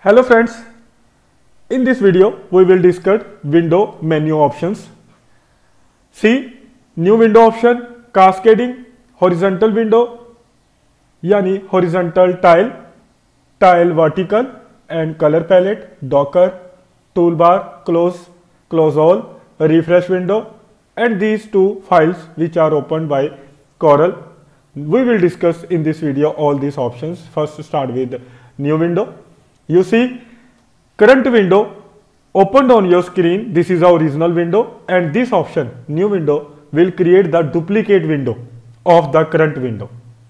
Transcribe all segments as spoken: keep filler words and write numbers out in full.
Hello friends, in this video we will discuss window menu options. See, new window option, cascading, horizontal window यानी horizontal tile, tile vertical and color palette, docker, toolbar, close, close all, refresh window, and these two files which are opened by Corel. We will discuss in this video all these options. First start with new window. You see current window opened on your screen. This is our original window, and this option new window will create the duplicate window of the current window.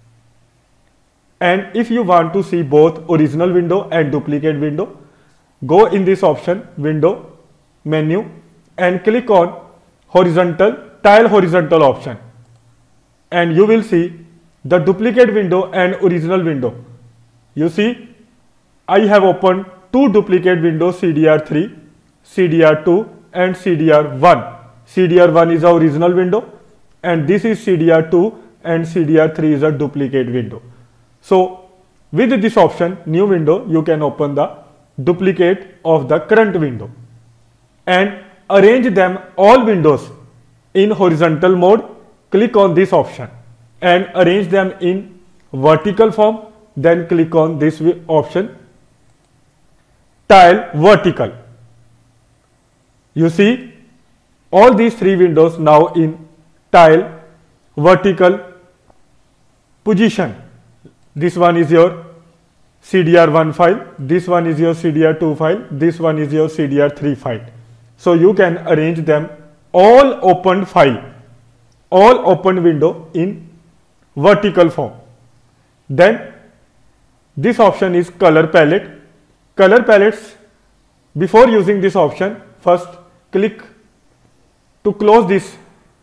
And if you want to see both original window and duplicate window, go in this option window menu and click on horizontal tile horizontal option, and you will see the duplicate window and original window. You see, I have opened two duplicate windows, C D R three, C D R two and C D R one. C D R one is our original window and this is C D R two and C D R three is a duplicate window. So with this option new window, you can open the duplicate of the current window and arrange them all windows in horizontal mode. Click on this option and arrange them in vertical form. Then click on this option tile vertical. You see all these three windows now in tile vertical position. This one is your C D R one file, this one is your C D R two file, this one is your C D R three file. So you can arrange them all opened file, all open window in vertical form. Then this option is color palette. Color palettes, before using this option, first click to close this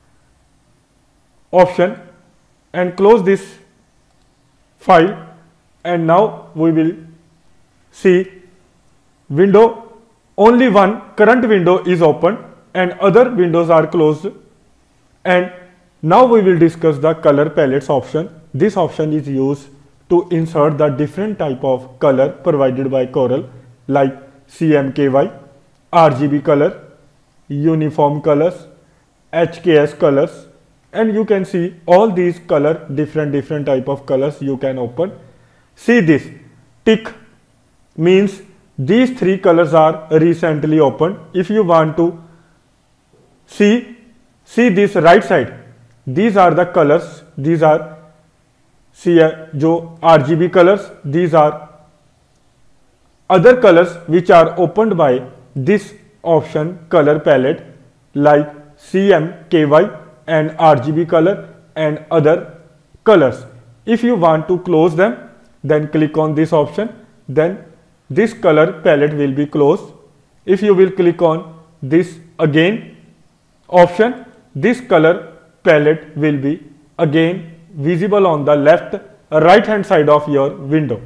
option and close this file, and now we will see window only one current window is open and other windows are closed. And now we will discuss the color palettes option. This option is used to insert the different type of color provided by Corel like C M K Y, R G B color, uniform colors, H K S colors, and you can see all these color different different type of colors you can open. See this tick means these three colors are recently opened. If you want to see see this right side, these are the colors, these are see जो R G B colors, these are other colors which are opened by this option color palette like C M K Y and R G B color and other colors. If you want to close them, then click on this option, then this color palette will be closed. If you will click on this again option, this color palette will be again visible on the left right hand side of your window.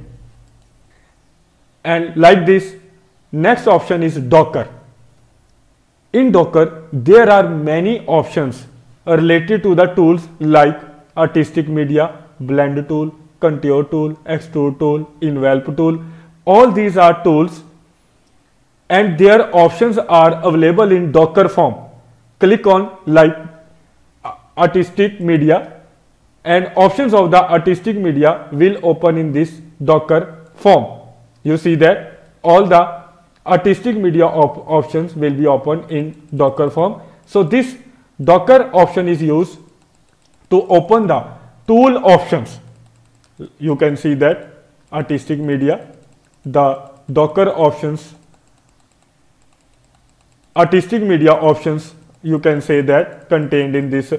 And like this, next option is Docker. In Docker there are many options related to the tools like artistic media, blend tool, contour tool, extrude tool, envelop tool. All these are tools and their options are available in Docker form. Click on like artistic media and options of the artistic media will open in this Docker form. You see that all the artistic media op options will be open in Docker form. So this Docker option is used to open the tool options. You can see that artistic media, the Docker options, artistic media options, you can say that contained in this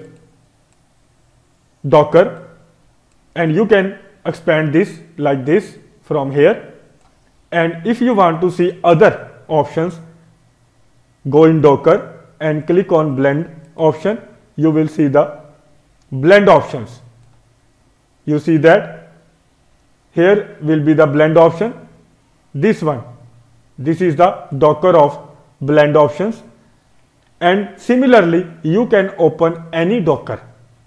Docker, and you can expand this like this from here. And if you want to see other options, go in Docker and click on blend option. You will see the blend options. You see that here will be the blend option. This one, this is the Docker of blend options, and similarly you can open any Docker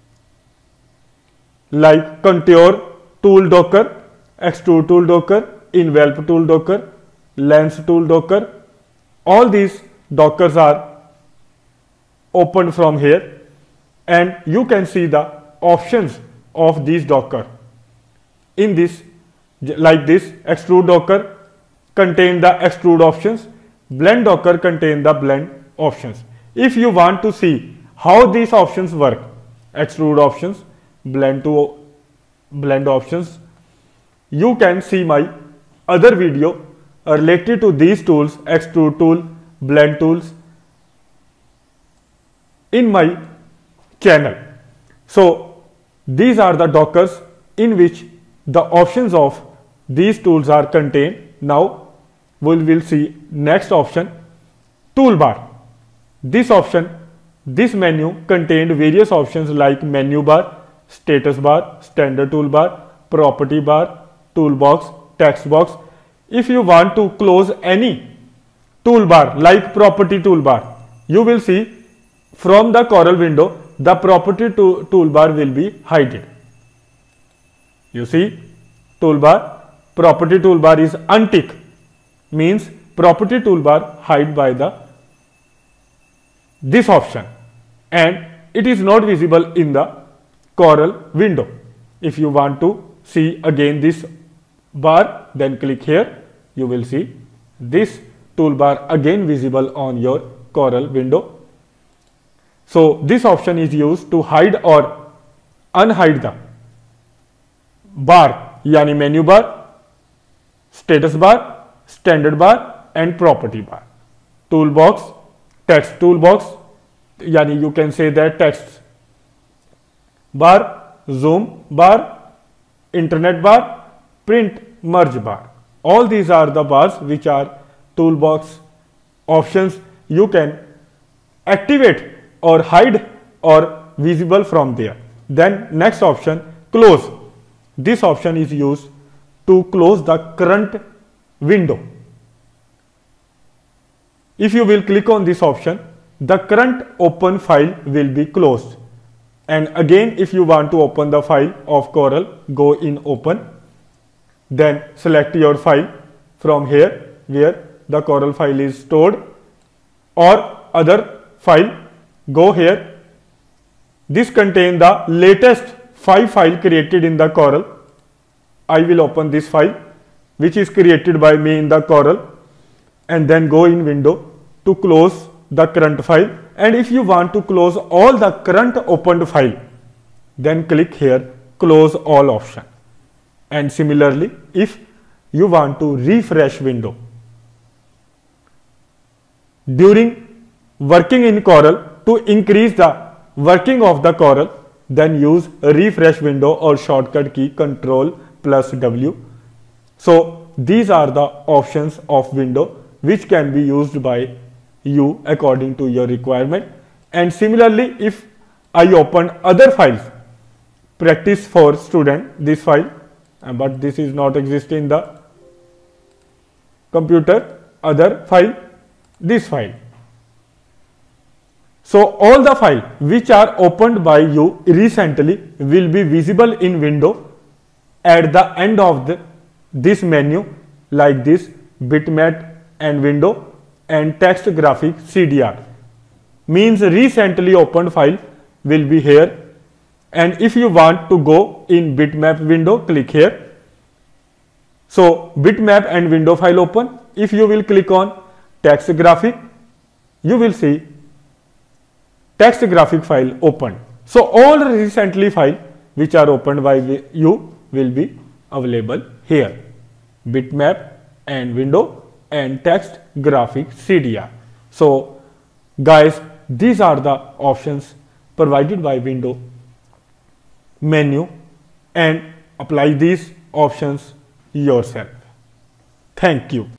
like contour tool Docker, extrude tool Docker, envelop tool Docker. lens tool docker. All these dockers are opened from here, and you can see the options of these docker. In this, like this, extrude docker contain the extrude options, blend docker contain the blend options. If you want to see how these options work, extrude options, blend to blend options, you can see my other video related to these tools, extrude tool, blend tools, in my channel. So these are the dockers in which the options of these tools are contained. Now we will see next option, toolbar. This option, this menu contained various options like menu bar, status bar, standard toolbar, property bar, toolbox, text box. If you want to close any toolbar like property toolbar, you will see from the Corel window the property to toolbar will be hidden. You see toolbar, property toolbar is untick, means property toolbar hide by the this option, and it is not visible in the Corel window. If you want to see again this bar, then click here, you will see this toolbar again visible on your Corel window. So this option is used to hide or unhide the bar, yani menu bar, status bar, standard bar and property bar. Toolbox, text toolbox, yani you can say that text bar, zoom bar, internet bar, print merge bar. All these are the bars which are toolbox options. You can activate or hide or visible from there. Then next option, close. This option is used to close the current window. If you will click on this option, the current open file will be closed. And again, if you want to open the file of Corel, go in open, then select your file from here where the Corel file is stored, or other file, go here. This contains the latest five file created in the Corel. I will open this file which is created by me in the Corel, and then go in window to close the current file. And if you want to close all the current opened file, then click here close all option. And similarly, if you want to refresh window during working in Corel, to increase the working of the Corel, then use refresh window or shortcut key control plus W. So these are the options of window which can be used by you according to your requirement. And similarly, if I open other files, practice for student, this file, but this is not exist in the computer, other file, this file. So all the files which are opened by you recently will be visible in window at the end of the, this menu, like this bitmap and window and text graphic C D R, means recently opened file will be here. And if you want to go in bitmap window, click here. So bitmap and window file open. If you will click on text graphic, you will see text graphic file opened. So all recently file which are opened by you will be available here, bitmap and window and text graphic C D R. So guys, these are the options provided by window menu, and apply these options yourself. Thank you.